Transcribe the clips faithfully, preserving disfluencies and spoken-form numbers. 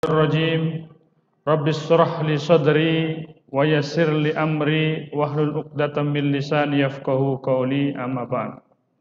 Rajim. Rabbis shrah li sadri wa yassir li amri wahlul 'uqdatam min lisani yafqahu qawli, amma ba'd.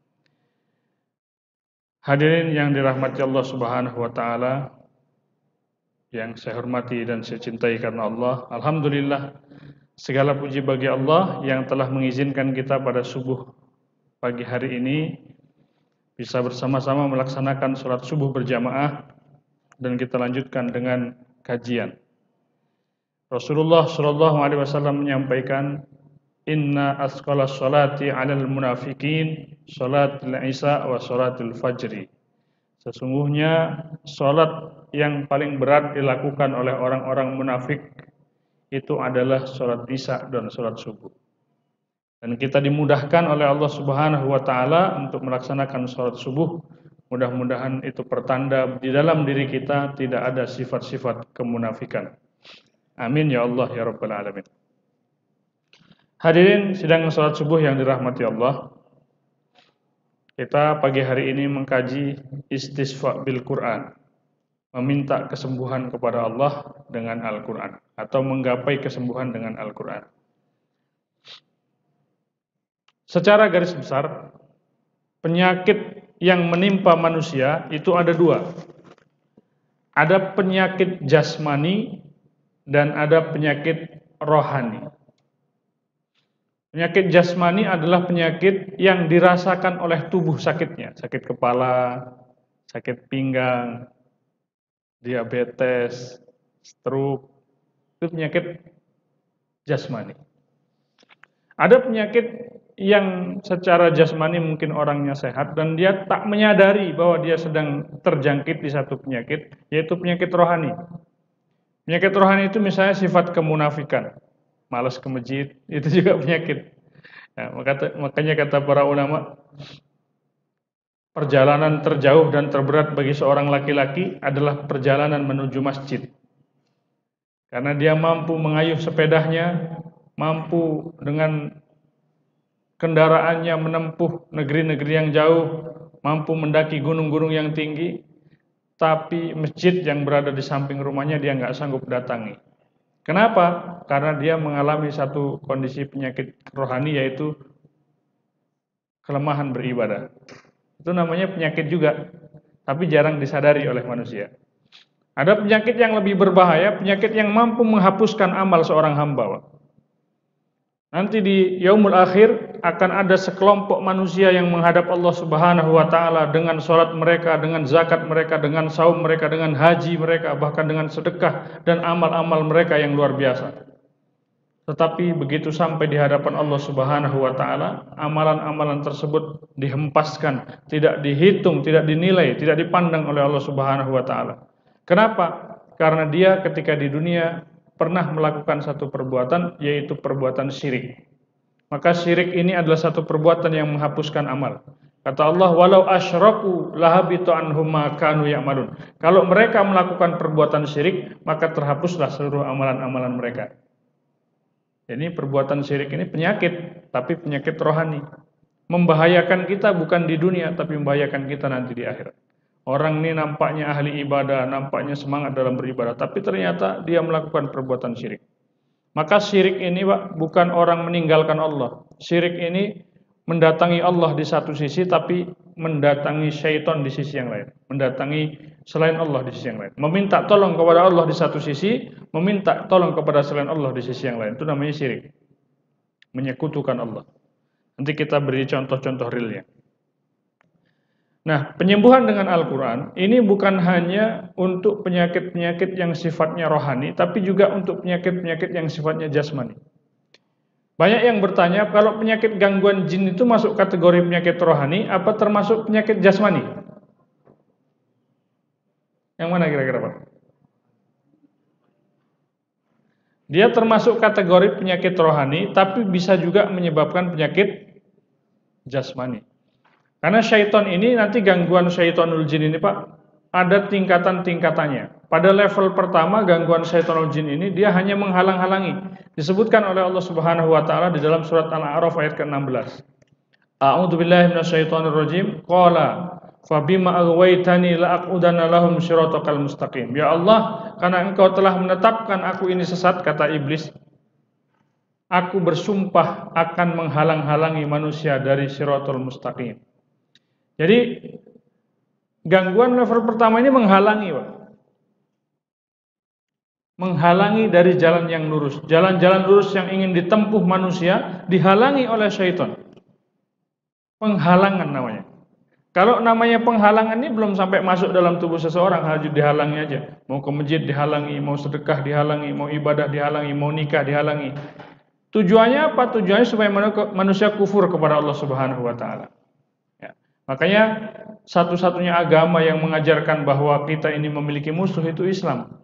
Hadirin yang dirahmati Allah Subhanahu wa taala, yang saya hormati dan saya cintai karena Allah. Alhamdulillah, segala puji bagi Allah yang telah mengizinkan kita pada subuh pagi hari ini bisa bersama-sama melaksanakan sholat subuh berjamaah, dan kita lanjutkan dengan kajian. Rasulullah shallallahu alaihi wasallam menyampaikan, inna asqalas sholati 'alal munafiqin sholatul isya wa sholatul fajri. Sesungguhnya sholat yang paling berat dilakukan oleh orang-orang munafik itu adalah sholat isya dan sholat subuh. Dan kita dimudahkan oleh Allah Subhanahu wa taala untuk melaksanakan sholat subuh. Mudah-mudahan itu pertanda di dalam diri kita tidak ada sifat-sifat kemunafikan. Amin ya Allah ya Rabbal Alamin. Hadirin sidang sholat subuh yang dirahmati Allah, kita pagi hari ini mengkaji istisqa bil Quran, meminta kesembuhan kepada Allah dengan Al-Quran, atau menggapai kesembuhan dengan Al-Quran. Secara garis besar, penyakit yang menimpa manusia itu ada dua. Ada penyakit jasmani dan ada penyakit rohani. Penyakit jasmani adalah penyakit yang dirasakan oleh tubuh sakitnya. Sakit kepala, sakit pinggang, diabetes, stroke. Itu penyakit jasmani. Ada penyakit yang secara jasmani mungkin orangnya sehat dan dia tak menyadari bahwa dia sedang terjangkit di satu penyakit, yaitu penyakit rohani. Penyakit rohani itu misalnya sifat kemunafikan, malas ke masjid, itu juga penyakit. Nah, makanya kata para ulama, perjalanan terjauh dan terberat bagi seorang laki-laki adalah perjalanan menuju masjid. Karena dia mampu mengayuh sepedanya, mampu dengan kendaraannya menempuh negeri-negeri yang jauh, mampu mendaki gunung-gunung yang tinggi, tapi masjid yang berada di samping rumahnya dia nggak sanggup datangi. Kenapa? Karena dia mengalami satu kondisi penyakit rohani, yaitu kelemahan beribadah. Itu namanya penyakit juga, tapi jarang disadari oleh manusia. Ada penyakit yang lebih berbahaya, penyakit yang mampu menghapuskan amal seorang hamba. Nanti di yaumul akhir akan ada sekelompok manusia yang menghadap Allah Subhanahu wa taala dengan sholat mereka, dengan zakat mereka, dengan saum mereka, dengan haji mereka, bahkan dengan sedekah dan amal-amal mereka yang luar biasa. Tetapi begitu sampai di hadapan Allah Subhanahu wa taala, amalan-amalan tersebut dihempaskan, tidak dihitung, tidak dinilai, tidak dipandang oleh Allah Subhanahu wa taala. Kenapa? Karena dia ketika di dunia pernah melakukan satu perbuatan, yaitu perbuatan syirik. Maka syirik ini adalah satu perbuatan yang menghapuskan amal. Kata Allah, walau asyraku lahabitu anhum ma kanu ya'malun. Kalau mereka melakukan perbuatan syirik, maka terhapuslah seluruh amalan-amalan mereka. Jadi perbuatan syirik ini penyakit, tapi penyakit rohani. Membahayakan kita bukan di dunia, tapi membahayakan kita nanti di akhirat. Orang ini nampaknya ahli ibadah, nampaknya semangat dalam beribadah, tapi ternyata dia melakukan perbuatan syirik. Maka syirik ini, Pak, bukan orang meninggalkan Allah. Syirik ini mendatangi Allah di satu sisi, tapi mendatangi syaitan di sisi yang lain. Mendatangi selain Allah di sisi yang lain. Meminta tolong kepada Allah di satu sisi, meminta tolong kepada selain Allah di sisi yang lain. Itu namanya syirik. Menyekutukan Allah. Nanti kita beri contoh-contoh realnya. Nah, penyembuhan dengan Al-Quran ini bukan hanya untuk penyakit-penyakit yang sifatnya rohani, tapi juga untuk penyakit-penyakit yang sifatnya jasmani. Banyak yang bertanya, kalau penyakit gangguan jin itu masuk kategori penyakit rohani, apa termasuk penyakit jasmani? Yang mana kira-kira, Pak? Dia termasuk kategori penyakit rohani, tapi bisa juga menyebabkan penyakit jasmani. Karena syaitan ini, nanti gangguan syaitanul jin ini, Pak, ada tingkatan-tingkatannya. Pada level pertama, gangguan syaitanul jin ini dia hanya menghalang-halangi. Disebutkan oleh Allah Subhanahu wa taala di dalam surat Al-A'raf ayat ke enam belas. A'udzubillahi minasyaitonirrajim. Qala Fabima aghwaytani la'aqudanna lahum shiratakal mustaqim. Ya Allah, karena Engkau telah menetapkan aku ini sesat, kata iblis, aku bersumpah akan menghalang-halangi manusia dari shiratal mustaqim. Jadi gangguan level pertama ini menghalangi, Pak. Menghalangi dari jalan yang lurus. Jalan-jalan lurus yang ingin ditempuh manusia dihalangi oleh syaitan. Penghalangan namanya. Kalau namanya penghalangan ini belum sampai masuk dalam tubuh seseorang, hanya dihalangi aja. Mau ke masjid dihalangi, mau sedekah dihalangi, mau ibadah dihalangi, mau nikah dihalangi. Tujuannya apa? Tujuannya supaya manusia kufur kepada Allah Subhanahu wa taala. Ya. Makanya satu-satunya agama yang mengajarkan bahwa kita ini memiliki musuh itu Islam.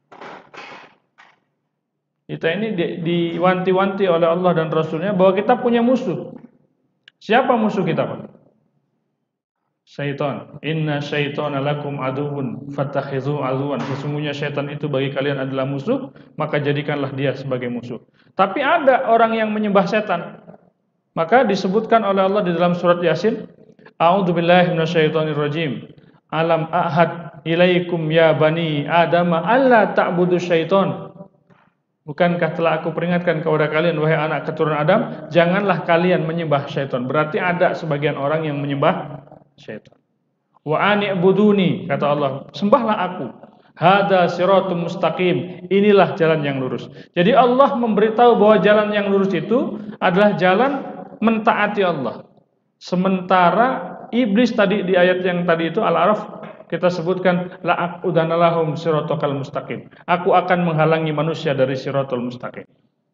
Kita ini diwanti-wanti oleh Allah dan Rasulnya bahwa kita punya musuh. Siapa musuh kita, Pak? Syaitan. Inna syaitana lakum aduwwun fattakhidhu aduwwan. Sesungguhnya syaitan itu bagi kalian adalah musuh, maka jadikanlah dia sebagai musuh. Tapi ada orang yang menyembah setan. Maka disebutkan oleh Allah di dalam surat Yasin, A'udzubillahi minasyaitonirrajim. Alam ahad ilaikum ya bani Adam alla ta'budu syaiton. Bukankah telah aku peringatkan kepada kalian, wahai anak keturunan Adam, janganlah kalian menyembah syaitan. Berarti ada sebagian orang yang menyembah syaitan. Wa ani'buduni, kata Allah, sembahlah aku. Hada siratum mustaqim. Inilah jalan yang lurus. Jadi Allah memberitahu bahwa jalan yang lurus itu adalah jalan mentaati Allah. Sementara iblis tadi di ayat yang tadi itu Al-A'raf kita sebutkan la'aqudanna lahum siratal mustaqim. Aku akan menghalangi manusia dari siratal mustaqim.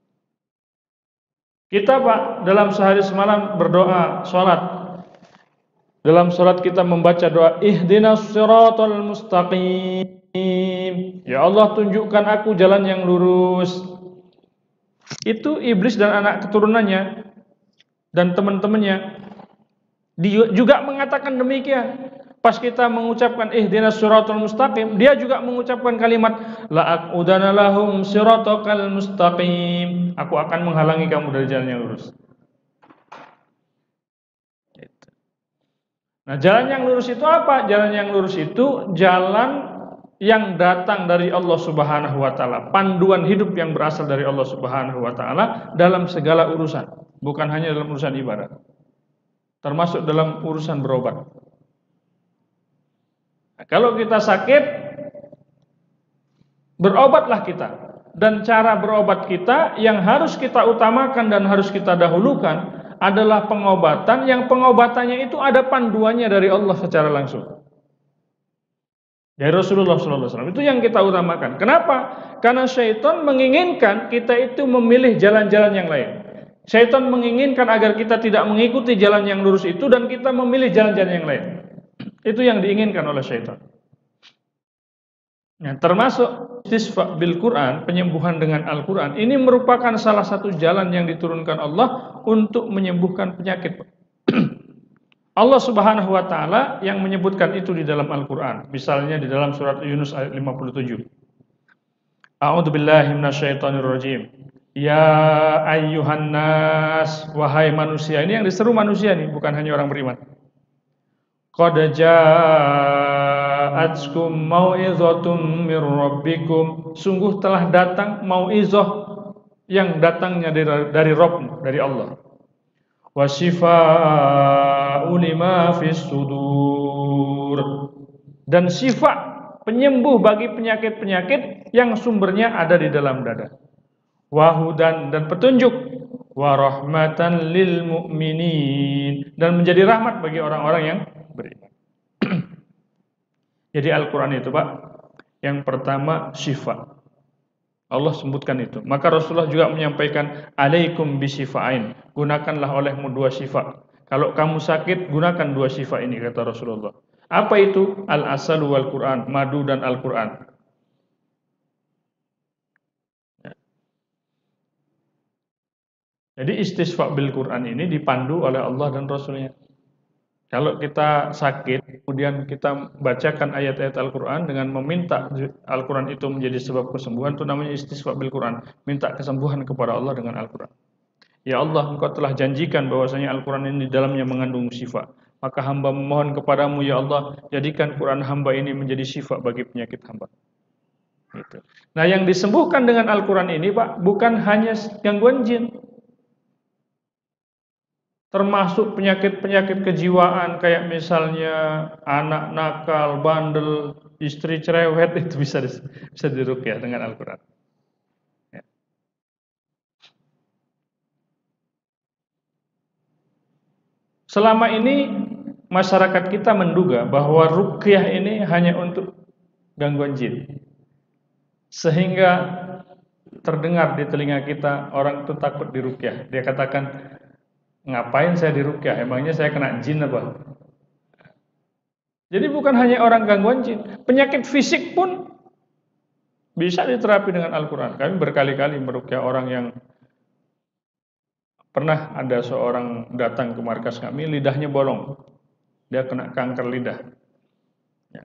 Kita, Pak, dalam sehari semalam berdoa salat. Dalam salat kita membaca doa ihdinas siratal mustaqim. Ya Allah, tunjukkan aku jalan yang lurus. Itu iblis dan anak keturunannya dan teman-temannya juga mengatakan demikian. Pas kita mengucapkan ihdinas siratal mustaqim, dia juga mengucapkan kalimat la'aqudanna lahum siratal mustaqim. Aku akan menghalangi kamu dari jalan yang lurus. Nah, jalan yang lurus itu apa? Jalan yang lurus itu jalan yang datang dari Allah Subhanahu wa taala, panduan hidup yang berasal dari Allah Subhanahu wa taala dalam segala urusan, bukan hanya dalam urusan ibadah. Termasuk dalam urusan berobat. Nah, kalau kita sakit, berobatlah kita. Dan cara berobat kita yang harus kita utamakan dan harus kita dahulukan adalah pengobatan yang pengobatannya itu ada panduannya dari Allah secara langsung. Dari Rasulullah shallallahu alaihi wasallam. Itu yang kita utamakan. Kenapa? Karena syaitan menginginkan kita itu memilih jalan-jalan yang lain. Syaitan menginginkan agar kita tidak mengikuti jalan yang lurus itu dan kita memilih jalan-jalan yang lain. Itu yang diinginkan oleh syaitan. Nah, termasuk istisqa bil Quran, penyembuhan dengan Al-Quran, ini merupakan salah satu jalan yang diturunkan Allah untuk menyembuhkan penyakit. Allah Subhanahu wa taala yang menyebutkan itu di dalam Al-Quran. Misalnya di dalam surat Yunus ayat lima puluh tujuh. A'udzubillahi minasyaitonirrajim. Ya ayyuhan nas, wahai manusia. Ini yang diseru manusia nih, bukan hanya orang beriman. Qad ja'atkum mau'izatum mir rabbikum. Sungguh telah datang mau'izah yang datangnya dari, dari Rabb, dari Allah. Wa shifaa'un lima fis sudur. Dan syifa, penyembuh bagi penyakit-penyakit yang sumbernya ada di dalam dada. Wahudan, dan petunjuk, wa rahmatan lil mu'minin, dan menjadi rahmat bagi orang-orang yang beriman. Jadi Al-Quran itu, Pak, yang pertama syifa. Allah sebutkan itu. Maka Rasulullah juga menyampaikan alaikum bisyifa'ain. Gunakanlah olehmu dua syifa. Kalau kamu sakit, gunakan dua syifa ini, kata Rasulullah. Apa itu? Al-asal wal Quran, madu dan Al-Quran. Jadi istisqa bil Quran ini dipandu oleh Allah dan Rasulnya. Kalau kita sakit, kemudian kita bacakan ayat-ayat Al-Quran dengan meminta Al-Quran itu menjadi sebab kesembuhan, itu namanya istisqa bil Quran. Minta kesembuhan kepada Allah dengan Al-Quran. Ya Allah, Engkau telah janjikan bahwasanya Al-Quran ini di dalamnya mengandung syifa. Maka hamba memohon kepadamu ya Allah, jadikan Quran hamba ini menjadi syifa bagi penyakit hamba. Gitu. Nah, yang disembuhkan dengan Al-Quran ini Pak, bukan hanya gangguan jin, termasuk penyakit-penyakit kejiwaan kayak misalnya anak nakal, bandel, istri cerewet, itu bisa bisa diruqyah dengan Al-Quran. Ya. Selama ini masyarakat kita menduga bahwa ruqyah ini hanya untuk gangguan jin, sehingga terdengar di telinga kita orang itu takut diruqyah. Dia katakan, ngapain saya diruqyah? Emangnya saya kena jin apa? Jadi bukan hanya orang gangguan jin, penyakit fisik pun bisa diterapi dengan Al-Quran. Kami berkali-kali meruqyah orang yang pernah ada seorang datang ke markas kami, lidahnya bolong, dia kena kanker lidah. Ya.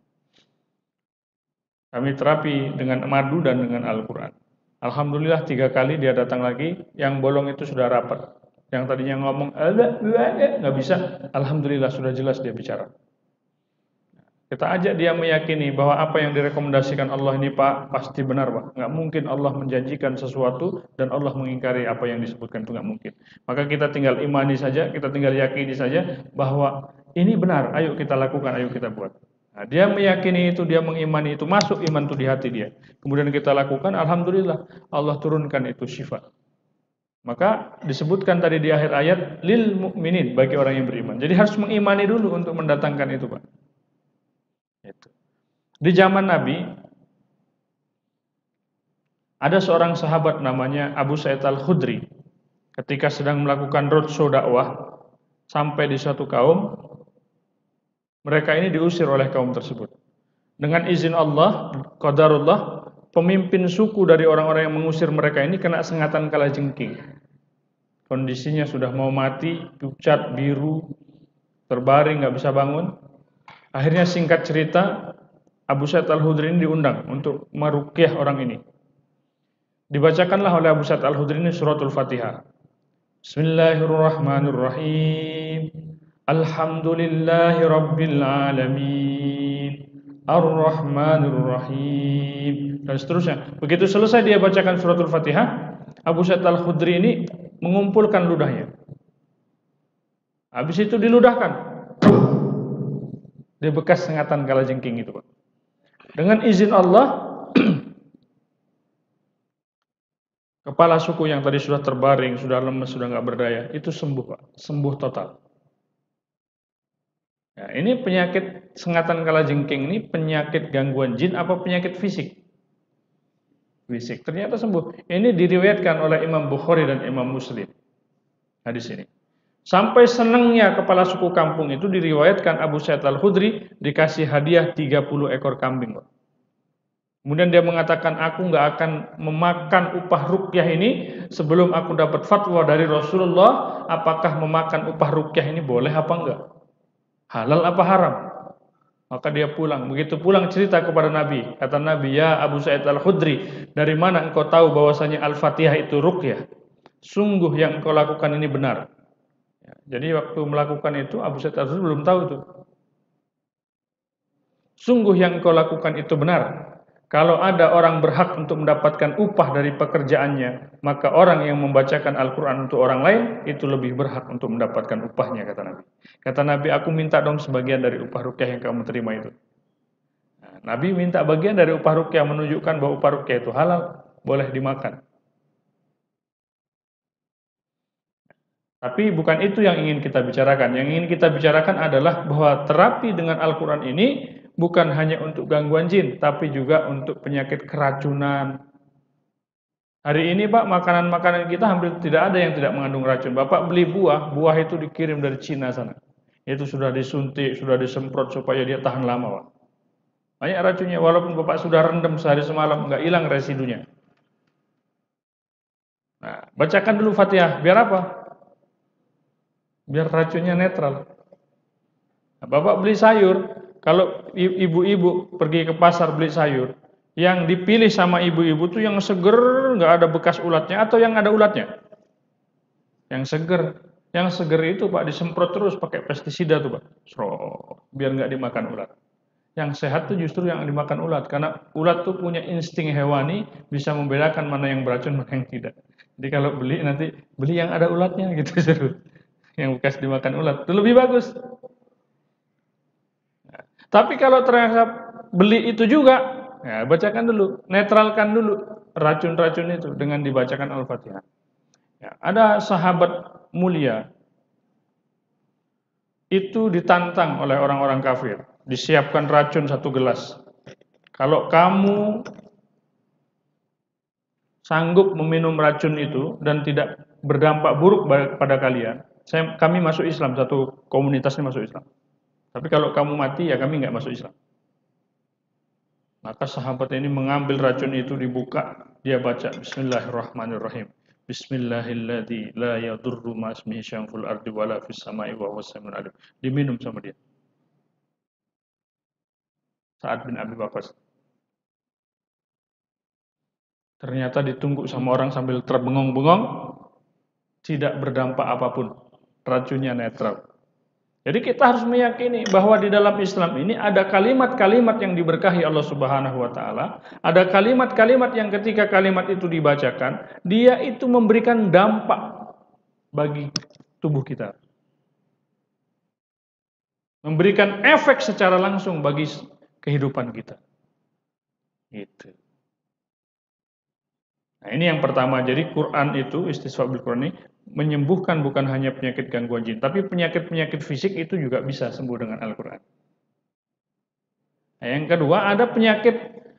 Kami terapi dengan madu dan dengan Al-Quran. Alhamdulillah tiga kali dia datang lagi, yang bolong itu sudah rapat. Yang tadinya ngomong, nggak bisa, Alhamdulillah sudah jelas dia bicara. Kita ajak dia meyakini bahwa apa yang direkomendasikan Allah ini Pak, pasti benar Pak. Nggak mungkin Allah menjanjikan sesuatu dan Allah mengingkari apa yang disebutkan, itu nggak mungkin. Maka kita tinggal imani saja, kita tinggal yakini saja bahwa ini benar, ayo kita lakukan, ayo kita buat. Nah, dia meyakini itu, dia mengimani itu, masuk iman itu di hati dia. Kemudian kita lakukan, Alhamdulillah Allah turunkan itu syifa. Maka disebutkan tadi di akhir ayat, lil mu'minin, bagi orang yang beriman. Jadi harus mengimani dulu untuk mendatangkan itu Pak. Itu. Di zaman Nabi ada seorang sahabat namanya Abu Sa'id Al-Khudri. Ketika sedang melakukan roadshow dakwah sampai di suatu kaum, mereka ini diusir oleh kaum tersebut. Dengan izin Allah, qadarullah, pemimpin suku dari orang-orang yang mengusir mereka ini kena sengatan kalajengking. Kondisinya sudah mau mati, pucat, biru, terbaring, nggak bisa bangun. Akhirnya singkat cerita, Abu Sa'id Al-Khudri ini diundang untuk meruqyah orang ini. Dibacakanlah oleh Abu Sa'id Al-Khudri ini suratul Fatihah. Bismillahirrahmanirrahim. Alhamdulillahi rabbil alamin. Ar-Rahmanir-Rahim. Dan seterusnya. Begitu selesai dia bacakan suratul Fatihah, Abu Sa'id Al-Khudri ini mengumpulkan ludahnya. Habis itu diludahkan. Dia bekas sengatan kalajengking itu Pak. Dengan izin Allah, kepala suku yang tadi sudah terbaring, sudah lemes, sudah nggak berdaya, itu sembuh Pak, sembuh total. Ya, ini penyakit sengatan kalajengking ini penyakit gangguan jin apa penyakit fisik? Fisik. Ternyata sembuh. Ini diriwayatkan oleh Imam Bukhari dan Imam Muslim. Hadis ini. Sampai senangnya kepala suku kampung itu diriwayatkan Abu Sa'id Al-Khudri dikasih hadiah tiga puluh ekor kambing. Kemudian dia mengatakan, aku nggak akan memakan upah ruqyah ini sebelum aku dapat fatwa dari Rasulullah, apakah memakan upah ruqyah ini boleh apa enggak, halal apa haram. Maka dia pulang. Begitu pulang cerita kepada Nabi, kata Nabi, ya Abu Sa'id Al-Khudri, dari mana engkau tahu bahwasanya Al-Fatihah itu ruqyah? Sungguh yang engkau lakukan ini benar. Jadi waktu melakukan itu Abu Sa'id Al-Khudri belum tahu itu. Sungguh yang engkau lakukan itu benar. Kalau ada orang berhak untuk mendapatkan upah dari pekerjaannya, maka orang yang membacakan Al-Quran untuk orang lain itu lebih berhak untuk mendapatkan upahnya, kata Nabi. Kata Nabi, aku minta dong sebagian dari upah ruqyah yang kamu terima itu. Nah, Nabi minta bagian dari upah ruqyah, menunjukkan bahwa upah ruqyah itu halal, boleh dimakan. Tapi bukan itu yang ingin kita bicarakan. Yang ingin kita bicarakan adalah bahwa terapi dengan Al-Quran ini bukan hanya untuk gangguan jin, tapi juga untuk penyakit keracunan. Hari ini Pak, makanan-makanan kita hampir tidak ada yang tidak mengandung racun. Bapak beli buah, buah itu dikirim dari Cina sana. Itu sudah disuntik, sudah disemprot supaya dia tahan lama Pak. Banyak racunnya, walaupun Bapak sudah rendam sehari semalam, nggak hilang residunya. Nah, bacakan dulu Fatihah, biar apa? Biar racunnya netral. Nah, Bapak beli sayur, kalau ibu-ibu pergi ke pasar beli sayur, yang dipilih sama ibu-ibu tuh yang seger, nggak ada bekas ulatnya, atau yang ada ulatnya? Yang seger. Yang seger itu Pak disemprot terus pakai pestisida tuh Pak. Sro, biar nggak dimakan ulat. Yang sehat tuh justru yang dimakan ulat, karena ulat tuh punya insting hewani, bisa membedakan mana yang beracun mana yang tidak. Jadi kalau beli nanti beli yang ada ulatnya gitu seru. Yang bekas dimakan ulat itu lebih bagus. Nah, tapi kalau ternyata beli itu juga, ya bacakan dulu, netralkan dulu racun-racun itu dengan dibacakan Al-Fatihah. Ya, ada sahabat mulia itu ditantang oleh orang-orang kafir, disiapkan racun satu gelas. Kalau kamu sanggup meminum racun itu dan tidak berdampak buruk pada kalian, saya, kami masuk Islam, satu komunitasnya masuk Islam. Tapi kalau kamu mati, ya kami nggak masuk Islam. Maka sahabat ini mengambil racun itu, dibuka, dia baca Bismillahirrahmanirrahim. Bismillahilladzi la yadurru ma ismihi syai'un fil ardi wala fis sama'i wa huwas samiul alim. Diminum sama dia. Sa'ad bin Abi Waqqas. Ternyata ditunggu sama orang sambil terbengong-bengong, tidak berdampak apapun. Racunnya netral. Jadi kita harus meyakini bahwa di dalam Islam ini ada kalimat-kalimat yang diberkahi Allah Subhanahu wa taala, ada kalimat-kalimat yang ketika kalimat itu dibacakan, dia itu memberikan dampak bagi tubuh kita. Memberikan efek secara langsung bagi kehidupan kita. Gitu. Nah, ini yang pertama. Jadi Quran itu, istisqa bil Quran ini menyembuhkan bukan hanya penyakit gangguan jin, tapi penyakit-penyakit fisik itu juga bisa sembuh dengan Al-Quran. Nah, yang kedua, ada penyakit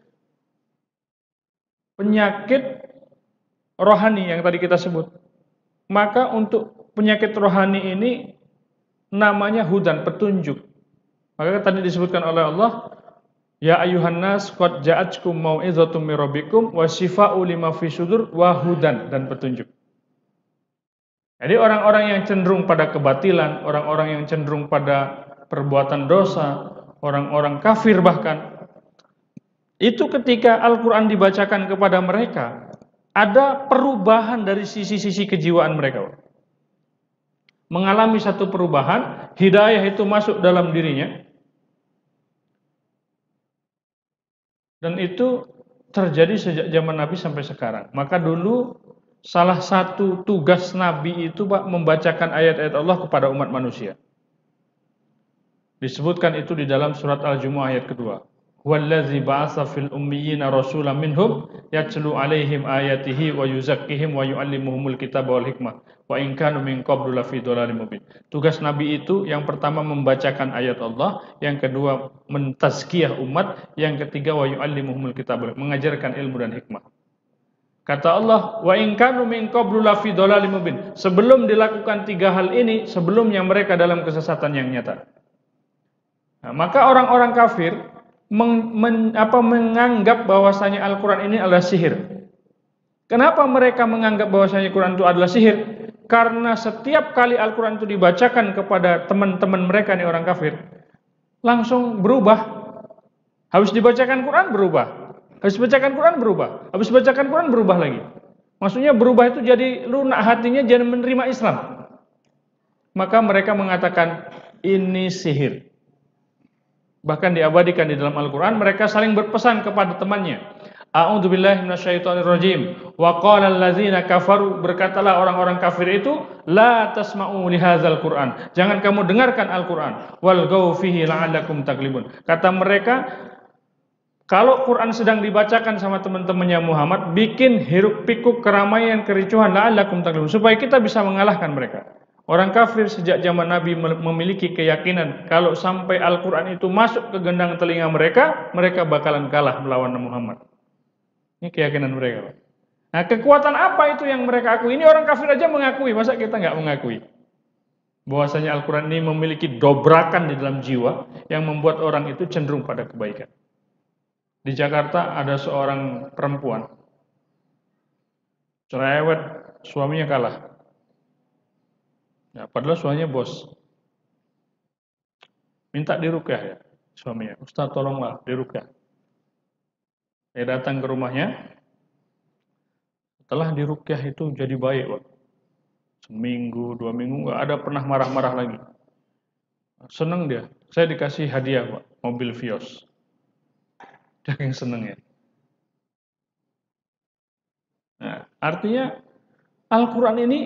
penyakit rohani yang tadi kita sebut. Maka untuk penyakit rohani ini namanya hudan, petunjuk. Maka tadi disebutkan oleh Allah, ya ayuhan nas qad ja'atkum mau'izatum mir rabbikum wa shifaa'u lima fi sudur wa hudan, dan petunjuk. Jadi orang-orang yang cenderung pada kebatilan, orang-orang yang cenderung pada perbuatan dosa, orang-orang kafir bahkan, itu ketika Al-Quran dibacakan kepada mereka, ada perubahan dari sisi-sisi kejiwaan mereka. Mengalami satu perubahan, hidayah itu masuk dalam dirinya, dan itu terjadi sejak zaman Nabi sampai sekarang. Maka dulu salah satu tugas Nabi itu Pak, membacakan ayat-ayat Allah kepada umat manusia. Disebutkan itu di dalam surat Al-Jumu'ah ayat kedua. Wallazi ba'atsa fil ummiyina rasulan minhum yatlu 'alaihim ayatihi wa yuzakkihim wa yu'allimuhumul kitaba wal hikmah wa in kanu min qablu lafi dhalalim mubin. Tugas Nabi itu yang pertama membacakan ayat Allah, yang kedua mentazkiyah umat, yang ketiga wa yu'allimuhumul kitaba, mengajarkan ilmu dan hikmah. Kata Allah, wa in kanu min qablu lafi dhalalim mubin. Sebelum dilakukan tiga hal ini, sebelumnya mereka dalam kesesatan yang nyata. Nah, maka orang-orang kafir meng, men, apa, menganggap bahwasanya Al-Quran ini adalah sihir. Kenapa mereka menganggap bahwasanya Al-Quran itu adalah sihir? Karena setiap kali Al-Quran itu dibacakan kepada teman-teman mereka nih orang kafir, langsung berubah. Habis dibacakan Quran berubah. Habis bacakan Quran berubah, habis bacakan Quran berubah lagi. Maksudnya berubah itu jadi lunak hatinya, jadi menerima Islam. Maka mereka mengatakan ini sihir. Bahkan diabadikan di dalam Al-Quran, mereka saling berpesan kepada temannya. A'udzubillahi minasyaitonirrajim. Wa qala allazina kafaru, berkatalah orang-orang kafir itu, la tasma'u lihadzal Qur'an. Jangan kamu dengarkan Al-Quran. Walghaw fihi la'allakum taglibun. Kata mereka, kalau Quran sedang dibacakan sama teman-temannya Muhammad, bikin hiruk pikuk, keramaian, kericuhan, la'allakum taglibun, supaya kita bisa mengalahkan mereka. Orang kafir sejak zaman Nabi memiliki keyakinan kalau sampai Al-Quran itu masuk ke gendang telinga mereka, mereka bakalan kalah melawan Muhammad. Ini keyakinan mereka. Nah, kekuatan apa itu yang mereka akui? Ini orang kafir aja mengakui, masa kita nggak mengakui? Bahwasanya Al-Quran ini memiliki dobrakan di dalam jiwa yang membuat orang itu cenderung pada kebaikan. Di Jakarta ada seorang perempuan, cerewet, suaminya kalah. Ya, padahal suaminya bos. Minta diruqyah ya suaminya. Ustaz tolonglah diruqyah. Saya datang ke rumahnya. Setelah diruqyah itu jadi baik, Pak. Seminggu, dua minggu nggak ada pernah marah-marah lagi. Seneng dia. Saya dikasih hadiah, Pak, mobil Vios. Dia yang seneng ya. Nah, artinya Al-Quran ini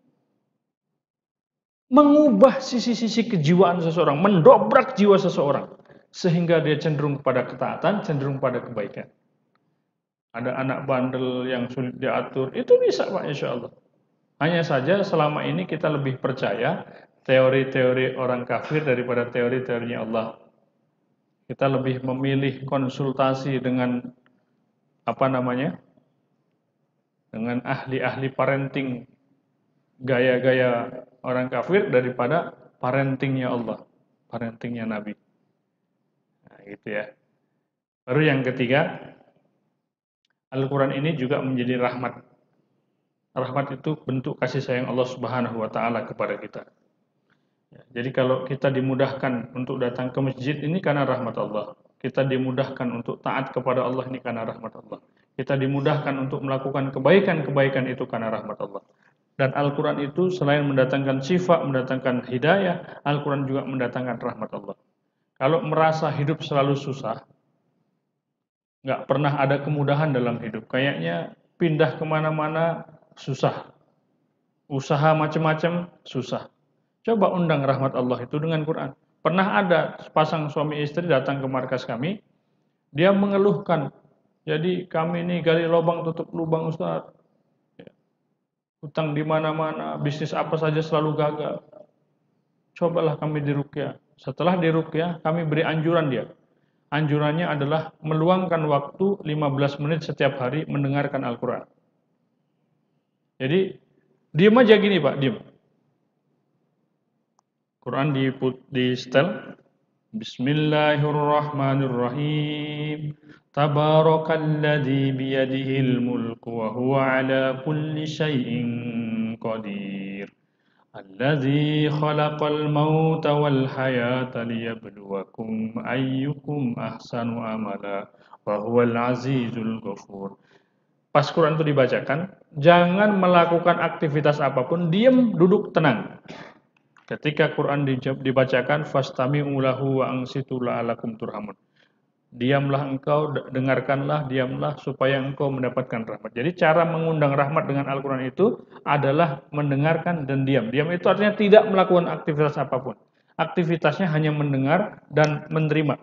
mengubah sisi-sisi kejiwaan seseorang, mendobrak jiwa seseorang, sehingga dia cenderung kepada ketaatan, cenderung pada kebaikan. Ada anak bandel yang sulit diatur, itu bisa Pak, insya Allah. Hanya saja selama ini kita lebih percaya teori-teori orang kafir daripada teori-teorinya Allah. Kita lebih memilih konsultasi dengan apa namanya, dengan ahli-ahli parenting, gaya-gaya orang kafir daripada parentingnya Allah, parentingnya Nabi. Nah, gitu ya. Baru yang ketiga, Al-Quran ini juga menjadi rahmat. Rahmat itu bentuk kasih sayang Allah Subhanahu wa Ta'ala kepada kita. Ya, jadi kalau kita dimudahkan untuk datang ke masjid ini karena rahmat Allah. Kita dimudahkan untuk taat kepada Allah ini karena rahmat Allah. Kita dimudahkan untuk melakukan kebaikan-kebaikan itu karena rahmat Allah. Dan Al-Quran itu selain mendatangkan sifat, mendatangkan hidayah, Al-Quran juga mendatangkan rahmat Allah. Kalau merasa hidup selalu susah, nggak pernah ada kemudahan dalam hidup, kayaknya pindah kemana-mana susah, usaha macam-macam susah. Coba undang rahmat Allah itu dengan Quran. Pernah ada sepasang suami istri datang ke markas kami, dia mengeluhkan, jadi kami ini gali lubang tutup lubang Ustaz, utang di mana-mana, bisnis apa saja selalu gagal. Cobalah kami diruqyah. Setelah diruqyah, kami beri anjuran dia. Anjurannya adalah meluangkan waktu lima belas menit setiap hari mendengarkan Al-Quran. Jadi, diam aja gini Pak, diam. Quran di, di setel. Bismillahirrahmanirrahim. Tabarakalladzi biyadihil mulku wa huwa ala kulli syai'in qadir. Alladzi khalaqal mauta wal hayata liyabluwakum ayyukum ahsanu amala wa huwal azizul ghafur. Pas Quran itu dibacakan, jangan melakukan aktivitas apapun, diam, duduk, tenang. Ketika Quran dibacakan, fastami'u lahu wa ansitu la'alakum turhamun. Diamlah engkau, dengarkanlah, diamlah supaya engkau mendapatkan rahmat. Jadi cara mengundang rahmat dengan Al-Quran itu adalah mendengarkan dan diam. Diam itu artinya tidak melakukan aktivitas apapun. Aktivitasnya hanya mendengar dan menerima.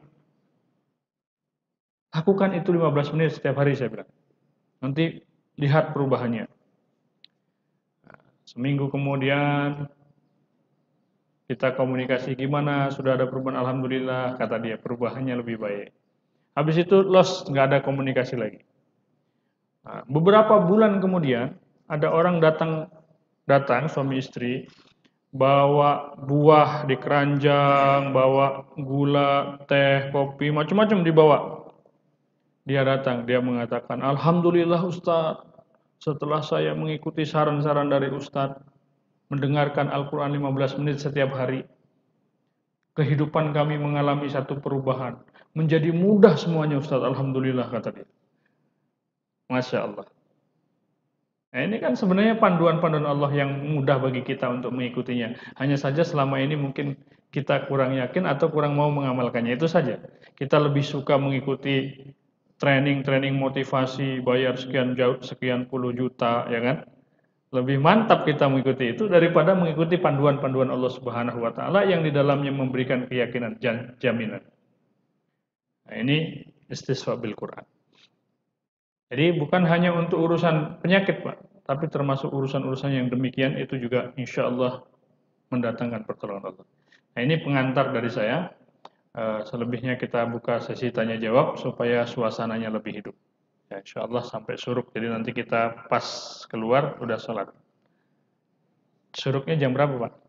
Lakukan itu lima belas menit setiap hari saya bilang. Nanti lihat perubahannya. Seminggu kemudian kita komunikasi gimana, sudah ada perubahan, alhamdulillah, kata dia, perubahannya lebih baik. Habis itu lost, nggak ada komunikasi lagi. Nah, beberapa bulan kemudian ada orang datang, datang suami istri, bawa buah di keranjang, bawa gula, teh, kopi, macam-macam dibawa. Dia datang, dia mengatakan, alhamdulillah Ustaz, setelah saya mengikuti saran-saran dari Ustaz, mendengarkan Al-Quran lima belas menit setiap hari, kehidupan kami mengalami satu perubahan. Menjadi mudah semuanya Ustaz, alhamdulillah, kata dia. Masya Allah. Nah, ini kan sebenarnya panduan-panduan Allah yang mudah bagi kita untuk mengikutinya. Hanya saja selama ini mungkin kita kurang yakin atau kurang mau mengamalkannya. Itu saja. Kita lebih suka mengikuti training-training motivasi, bayar sekian jauh, sekian puluh juta, ya kan? Lebih mantap kita mengikuti itu daripada mengikuti panduan-panduan Allah Subhanahu wa Ta'ala yang di dalamnya memberikan keyakinan, jaminan. Nah, ini istisqa bil Quran. Jadi bukan hanya untuk urusan penyakit Pak, tapi termasuk urusan-urusan yang demikian itu juga insya Allah mendatangkan pertolongan Allah. Nah, ini pengantar dari saya. Selebihnya kita buka sesi tanya jawab supaya suasananya lebih hidup. Ya, insya Allah sampai suruk. Jadi nanti kita pas keluar udah sholat. Suruknya jam berapa Pak?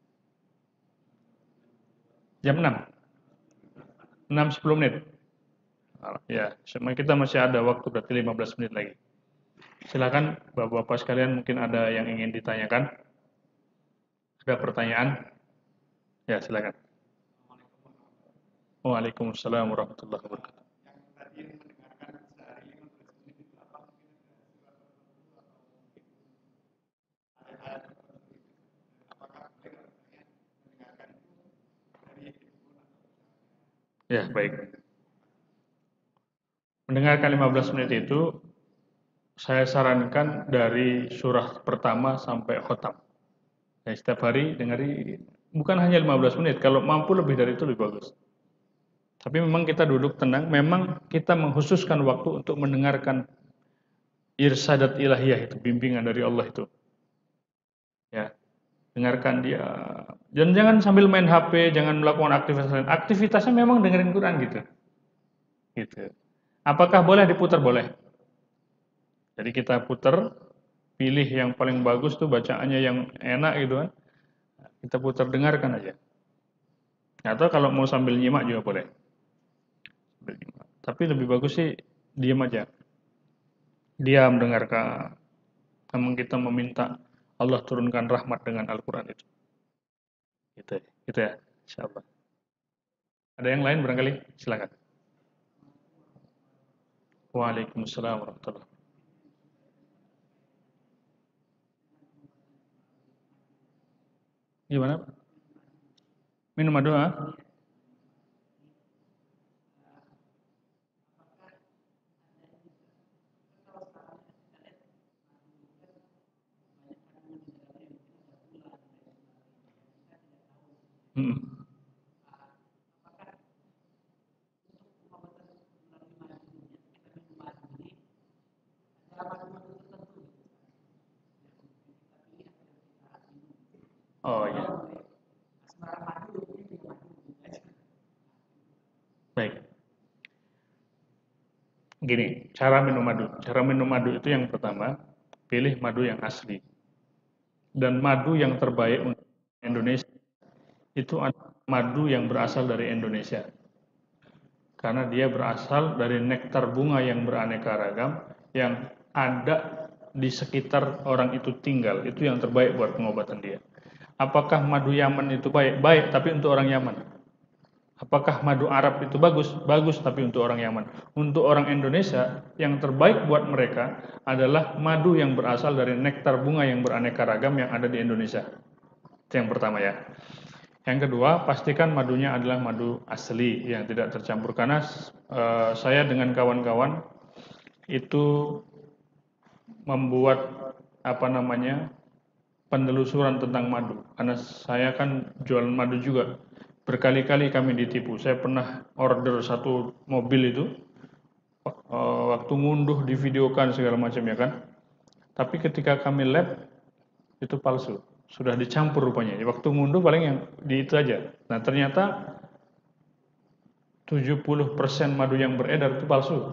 Jam enam? enam sepuluh menit? Ya, kita masih ada waktu berarti lima belas menit lagi. Silakan Bapak-bapak sekalian, mungkin ada yang ingin ditanyakan. Ada pertanyaan? Ya, silakan. Waalaikumsalam warahmatullahi wabarakatuh. Ya, baik. Mendengarkan lima belas menit itu saya sarankan dari surah pertama sampai khotam. Ya, setiap hari dengari, bukan hanya lima belas menit, kalau mampu lebih dari itu lebih bagus. Tapi memang kita duduk tenang, memang kita mengkhususkan waktu untuk mendengarkan irsadat ilahiyah itu, bimbingan dari Allah itu. Ya, dengarkan dia. Dan jangan sambil main H P, jangan melakukan aktivitas lain. Aktivitasnya memang dengerin Quran gitu. Gitu. Apakah boleh diputar? Boleh. Jadi kita putar, pilih yang paling bagus tuh bacaannya yang enak gitu kan. Kita putar dengarkan aja. Atau kalau mau sambil nyimak juga boleh. Tapi lebih bagus sih diam aja. Diam dengarkan. Memang kita meminta Allah turunkan rahmat dengan Al-Quran itu. Gitu, gitu ya, insyaallah. Ada yang lain barangkali? Silakan. Waalaikumsalam warahmatullahi wabarakatuh. Gimana? Minum madu, ah? Hmm. Oh iya. Baik. Gini, cara minum madu. Cara minum madu itu yang pertama, pilih madu yang asli. Dan madu yang terbaik untuk Indonesia itu adalah madu yang berasal dari Indonesia. Karena dia berasal dari nektar bunga yang beraneka ragam yang ada di sekitar orang itu tinggal. Itu yang terbaik buat pengobatan dia. Apakah madu Yaman itu baik? Baik, tapi untuk orang Yaman. Apakah madu Arab itu bagus? Bagus, tapi untuk orang Yaman. Untuk orang Indonesia, yang terbaik buat mereka adalah madu yang berasal dari nektar bunga yang beraneka ragam yang ada di Indonesia. Itu yang pertama ya. Yang kedua, pastikan madunya adalah madu asli yang tidak tercampur. Karena uh, saya dengan kawan-kawan itu membuat apa namanya penelusuran tentang madu. Karena saya kan jualan madu juga. Berkali-kali kami ditipu. Saya pernah order satu mobil itu, uh, waktu ngunduh divideokan segala macam ya kan. Tapi ketika kami lab itu palsu. Sudah dicampur rupanya. Waktu ngunduh paling yang di itu aja. Nah ternyata tujuh puluh persen madu yang beredar itu palsu.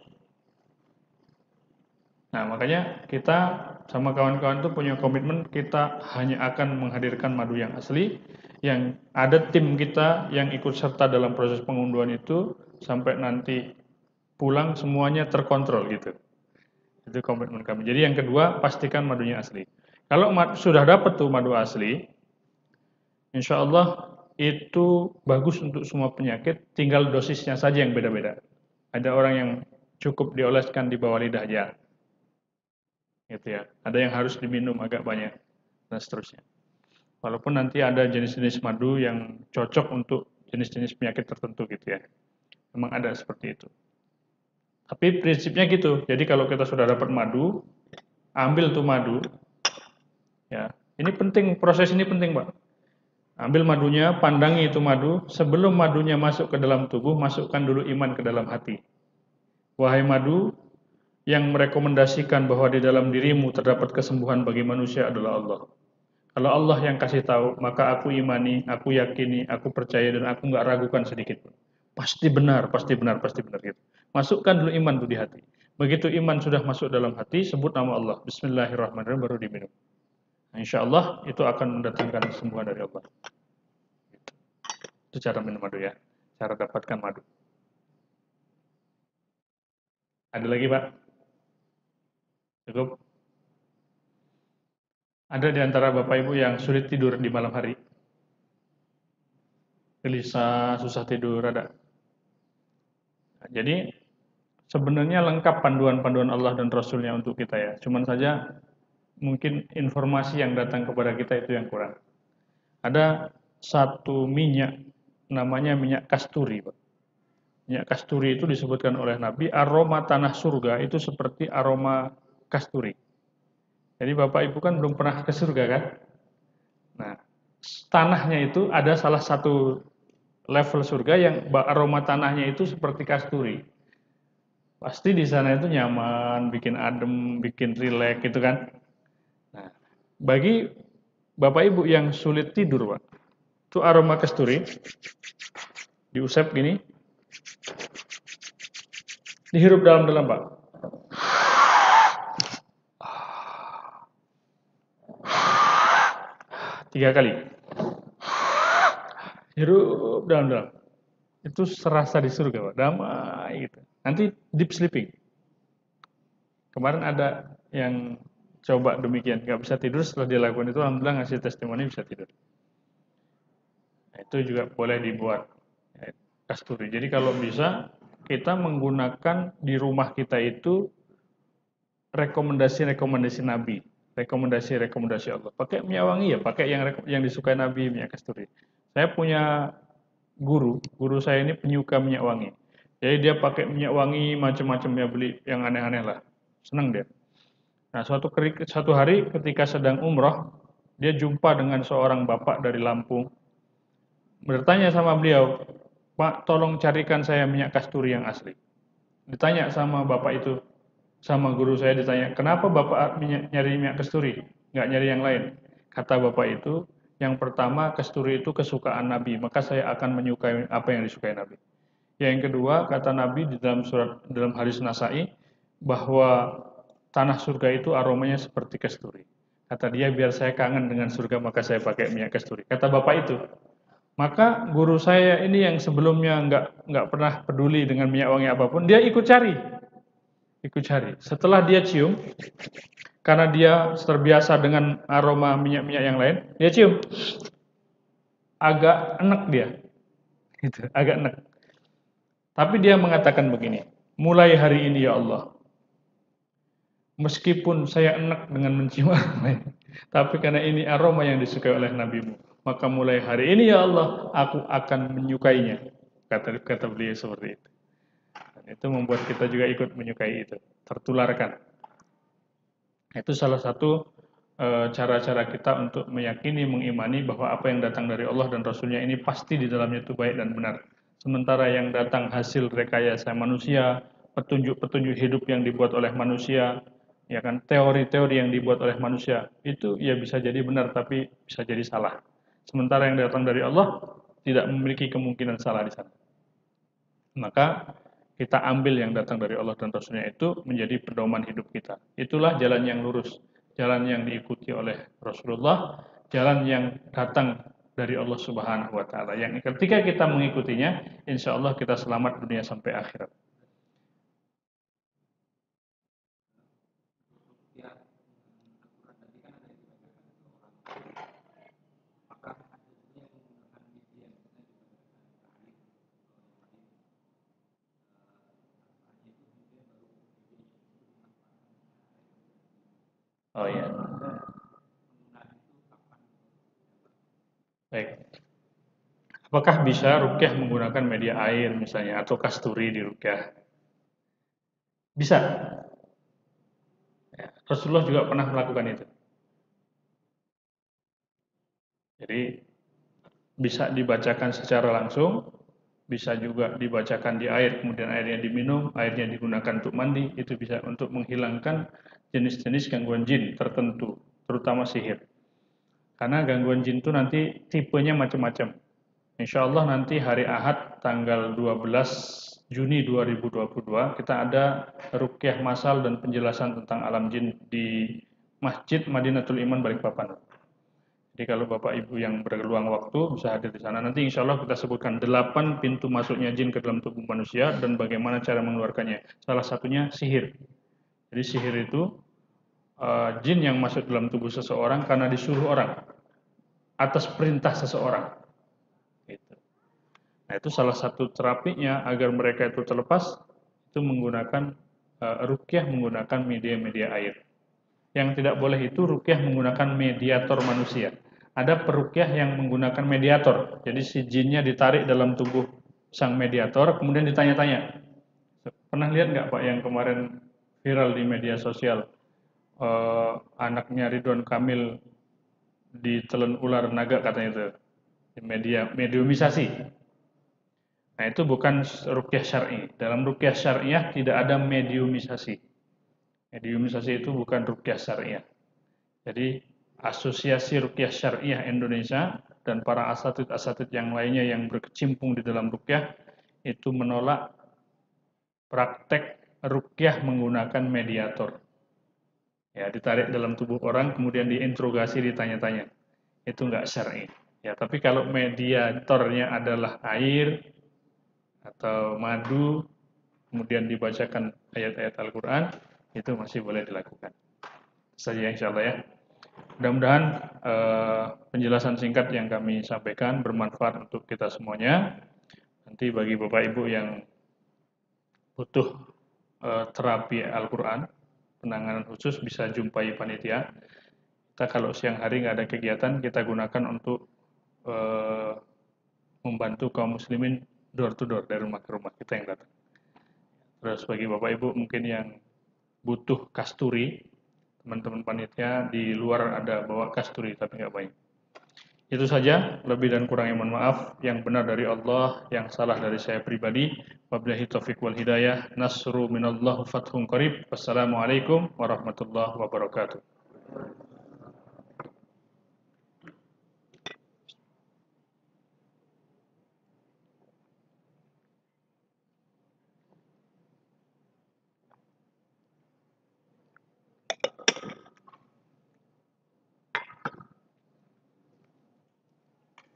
Nah makanya kita sama kawan-kawan itu punya komitmen kita hanya akan menghadirkan madu yang asli, yang ada tim kita yang ikut serta dalam proses pengunduhan itu sampai nanti pulang semuanya terkontrol gitu. Itu komitmen kami. Jadi yang kedua pastikan madunya asli. Kalau sudah dapat tuh madu asli, insya Allah itu bagus untuk semua penyakit, tinggal dosisnya saja yang beda-beda. Ada orang yang cukup dioleskan di bawah lidah aja, gitu ya. Ada yang harus diminum agak banyak dan seterusnya. Walaupun nanti ada jenis-jenis madu yang cocok untuk jenis-jenis penyakit tertentu gitu ya. Memang ada seperti itu. Tapi prinsipnya gitu. Jadi kalau kita sudah dapat madu, ambil tuh madu. Ya, ini penting, proses ini penting, Pak. Ambil madunya, pandangi itu madu. Sebelum madunya masuk ke dalam tubuh, masukkan dulu iman ke dalam hati. Wahai madu, yang merekomendasikan bahwa di dalam dirimu terdapat kesembuhan bagi manusia adalah Allah. Kalau Allah yang kasih tahu, maka aku imani, aku yakini, aku percaya, dan aku nggak ragukan sedikit pun. Pasti benar, pasti benar, pasti benar gitu. Masukkan dulu iman itu di hati. Begitu iman sudah masuk dalam hati, sebut nama Allah. Bismillahirrahmanirrahim, baru diminum. Nah, insya Allah itu akan mendatangkan kesembuhan dari Allah. Itu cara minum madu ya, cara dapatkan madu. Ada lagi Pak? Cukup? Ada di antara Bapak Ibu yang sulit tidur di malam hari? Gelisah, susah tidur, ada? Nah, jadi sebenarnya lengkap panduan-panduan Allah dan Rasulnya untuk kita ya. Cuman saja mungkin informasi yang datang kepada kita itu yang kurang. Ada satu minyak, namanya minyak kasturi Pak. Minyak kasturi itu disebutkan oleh Nabi, aroma tanah surga itu seperti aroma kasturi. Jadi Bapak Ibu kan belum pernah ke surga kan? Nah, tanahnya itu ada salah satu level surga yang aroma tanahnya itu seperti kasturi. Pasti di sana itu nyaman, bikin adem, bikin rileks gitu kan. Nah, bagi Bapak Ibu yang sulit tidur, Pak, itu aroma kasturi diusap gini, dihirup dalam-dalam, Pak. Tiga kali. Hirup dalam-dalam. Itu serasa di surga, Pak. Damai gitu. Nanti deep sleeping. Kemarin ada yang coba demikian, nggak bisa tidur, setelah dia lakukan itu alhamdulillah ngasih testimoni bisa tidur. Nah, itu juga boleh dibuat ya, kasturi. Jadi kalau bisa kita menggunakan di rumah kita itu rekomendasi-rekomendasi Nabi, rekomendasi-rekomendasi Allah. Pakai minyak wangi ya, pakai yang yang disukai Nabi, minyak kasturi. Saya punya guru, guru saya ini penyuka minyak wangi. Jadi dia pakai minyak wangi macam-macam ya, beli yang aneh-aneh lah. Senang dia. Nah, suatu satu hari ketika sedang umroh, dia jumpa dengan seorang bapak dari Lampung. Bertanya sama beliau, "Pak, tolong carikan saya minyak kasturi yang asli." Ditanya sama bapak itu, sama guru saya ditanya, "Kenapa bapak minyak, nyari minyak kasturi, nggak nyari yang lain?" Kata bapak itu, "Yang pertama, kasturi itu kesukaan Nabi, maka saya akan menyukai apa yang disukai Nabi. Yang kedua, kata Nabi di dalam surat dalam hadis Nasa'i bahwa tanah surga itu aromanya seperti kasturi. Kata dia, biar saya kangen dengan surga maka saya pakai minyak kasturi." Kata bapak itu. Maka guru saya ini yang sebelumnya nggak nggak pernah peduli dengan minyak wangi apapun, dia ikut cari, ikut cari. Setelah dia cium, karena dia terbiasa dengan aroma minyak-minyak yang lain, dia cium, agak enek dia, gitu, agak enek. Tapi dia mengatakan begini, mulai hari ini ya Allah, meskipun saya enek dengan mencium aroma ini, tapi karena ini aroma yang disukai oleh Nabi-Mu, maka mulai hari ini ya Allah, aku akan menyukainya. Kata, kata beliau seperti itu. Dan itu membuat kita juga ikut menyukai itu, tertularkan. Itu salah satu e, cara-cara kita untuk meyakini, mengimani bahwa apa yang datang dari Allah dan Rasulnya ini pasti di dalamnya itu baik dan benar. Sementara yang datang hasil rekayasa manusia, petunjuk-petunjuk hidup yang dibuat oleh manusia, ya kan, teori-teori yang dibuat oleh manusia, itu ya bisa jadi benar tapi bisa jadi salah. Sementara yang datang dari Allah tidak memiliki kemungkinan salah di sana. Maka kita ambil yang datang dari Allah dan Rasulnya itu menjadi pedoman hidup kita. Itulah jalan yang lurus, jalan yang diikuti oleh Rasulullah, jalan yang datang dari Allah Subhanahu wa Ta'ala. Yang ketika kita mengikutinya, insya Allah kita selamat dunia sampai akhirat. Oh ya. Baik. Apakah bisa ruqyah menggunakan media air misalnya atau kasturi di ruqyah? Bisa. Ya, Rasulullah juga pernah melakukan itu. Jadi bisa dibacakan secara langsung, bisa juga dibacakan di air, kemudian airnya diminum, airnya digunakan untuk mandi, itu bisa untuk menghilangkan jenis-jenis gangguan jin tertentu, terutama sihir. Karena gangguan jin itu nanti tipenya macam-macam. Insya Allah nanti hari Ahad tanggal dua belas Juni dua ribu dua puluh dua kita ada ruqyah masal dan penjelasan tentang alam jin di Masjid Madinatul Iman Balikpapan. Jadi kalau Bapak Ibu yang berluang waktu bisa hadir di sana. Nanti insya Allah kita sebutkan delapan pintu masuknya jin ke dalam tubuh manusia dan bagaimana cara mengeluarkannya. Salah satunya sihir. Jadi sihir itu uh, jin yang masuk dalam tubuh seseorang karena disuruh orang atas perintah seseorang. Gitu. Nah itu salah satu terapinya agar mereka itu terlepas itu menggunakan uh, ruqyah menggunakan media-media air. Yang tidak boleh itu ruqyah menggunakan mediator manusia. Ada peruqyah yang menggunakan mediator. Jadi si jinnya ditarik dalam tubuh sang mediator, kemudian ditanya-tanya. Pernah lihat nggak Pak yang kemarin viral di media sosial, eh, anaknya Ridwan Kamil ditelan ular naga katanya itu, di media mediumisasi. Nah itu bukan ruqyah syar'i. Dalam ruqyah syariah tidak ada mediumisasi. Mediumisasi itu bukan ruqyah syariah. Jadi Asosiasi Ruqyah Syariah Indonesia dan para asatid-asatid yang lainnya yang berkecimpung di dalam ruqyah itu menolak praktek ruqyah menggunakan mediator. Ya, ditarik dalam tubuh orang kemudian diinterogasi, ditanya-tanya. Itu enggak syar'i. Ya, tapi kalau mediatornya adalah air atau madu kemudian dibacakan ayat-ayat Al-Qur'an, itu masih boleh dilakukan. Saja insyaallah ya. Mudah-mudahan eh, penjelasan singkat yang kami sampaikan bermanfaat untuk kita semuanya. Nanti bagi Bapak Ibu yang butuh eh, terapi Al-Quran, penanganan khusus bisa jumpai panitia. Kita kalau siang hari nggak ada kegiatan, kita gunakan untuk eh, membantu kaum muslimin door to door, dari rumah ke rumah kita yang datang. Terus bagi Bapak Ibu mungkin yang butuh kasturi, teman-teman panitia di luar ada bawa kasturi tapi nggak banyak. Itu saja, lebih dan kurangnya mohon maaf. Yang benar dari Allah, yang salah dari saya pribadi. Wabillahi taufiq wal hidayah. Nasru minallah fathun qarib. Wassalamualaikum warahmatullahi wabarakatuh.